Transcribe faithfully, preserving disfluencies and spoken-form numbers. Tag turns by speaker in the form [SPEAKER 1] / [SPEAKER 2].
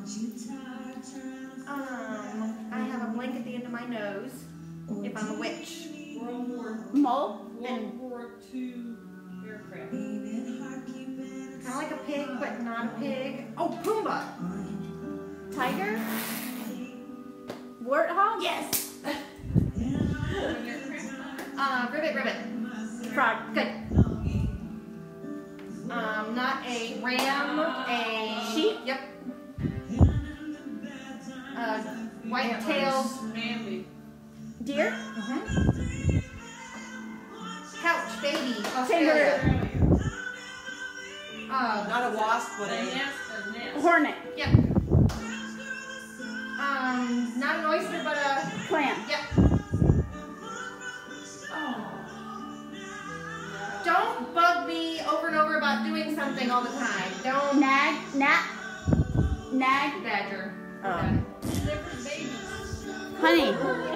[SPEAKER 1] Um, I have a blank at the end of my nose. If I'm a witch.
[SPEAKER 2] World War
[SPEAKER 3] Mole.
[SPEAKER 2] World War Two aircraft.
[SPEAKER 1] Kind of like a pig, but not a pig. Oh, Pumbaa.
[SPEAKER 3] Tiger. Warthog.
[SPEAKER 1] Yes.
[SPEAKER 2] An aircraft.
[SPEAKER 1] Uh, ribbit, ribbit.
[SPEAKER 3] Frog.
[SPEAKER 1] Good. Um, not a ram, a
[SPEAKER 3] Sheep?
[SPEAKER 1] Yep. Uh, white tails.
[SPEAKER 2] Manly.
[SPEAKER 3] Deer.
[SPEAKER 1] Mm-hmm. Couch, baby, Australia.
[SPEAKER 3] Kangaroo.
[SPEAKER 1] Uh,
[SPEAKER 4] Not a wasp, but
[SPEAKER 2] A
[SPEAKER 4] a
[SPEAKER 2] nest. A nest.
[SPEAKER 3] Hornet.
[SPEAKER 1] yep. Um, not an oyster, but a
[SPEAKER 3] Clam.
[SPEAKER 1] yep.
[SPEAKER 2] Oh.
[SPEAKER 1] Don't bug me over and over about doing something all the time. Don't.
[SPEAKER 3] Nag. Gnat. Nag.
[SPEAKER 1] Badger.
[SPEAKER 3] Oh.
[SPEAKER 2] Different babies.
[SPEAKER 3] Honey.